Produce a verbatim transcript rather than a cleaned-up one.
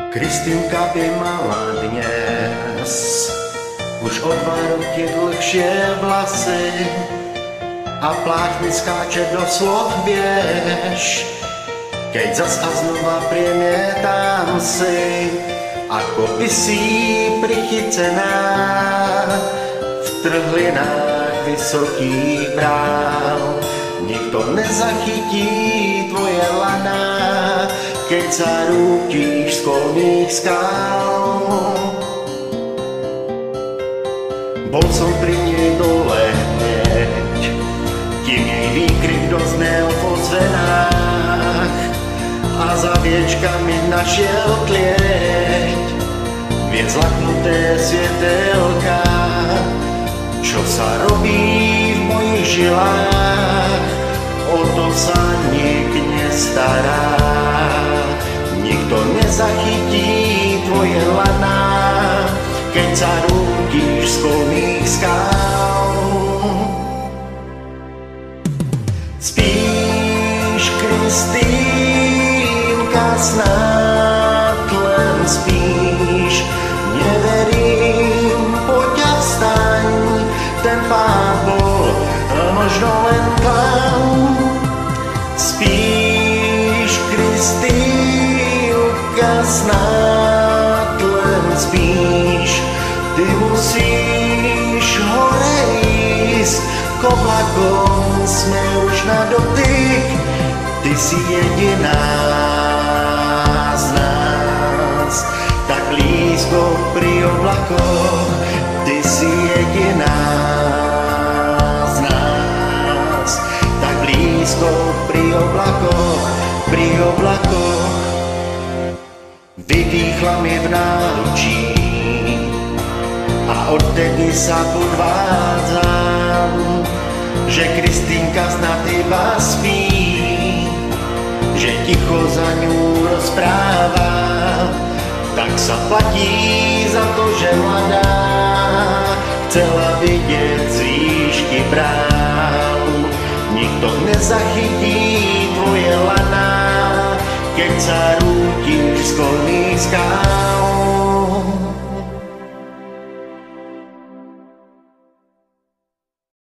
Kristýnka by mala dnes už o dva roky dlhšie vlasy a pláč mi skáče do slov, vieš, keď zas a znova premietam si, ako by si prichycená v trhlinách vysokých brán. Nikto nezachytí tvoje lana, keď sa rútiš z kolných skál. Bol som pri nej dole hneď, kým jej výkrik doznel v ozvenách a za viečkami našiel tlieť viac zlaknuté svietelka. Čo sa robí v mojich žilách, o to sa nik nestará. Nikto nezachytí tvoje lana, keď sa rútiš z kolných skál. Spíš, Kristýnka, snáď len spíš, neverím, poď a vstaň, ten pád bol možno len klam. Spíš, Kristýnka, snáď len spíš, ty musíš hore ísť, k oblakom sme už na dotyk, ty si jediná z nás, tak blízko pri oblakoch, ty si jediná z nás, tak blízko pri oblakoch, pri oblakoch. Vypíchla mi v náručí a odtedy sa podvádzam, že Kristýnka snad iba spí, že ticho za ňu rozpráva, tak sa platí za to, že mladá chcela vidieť z výšky bráv. Nikto nezachytí tvoje lana, keď sa rútiš z kolných skál.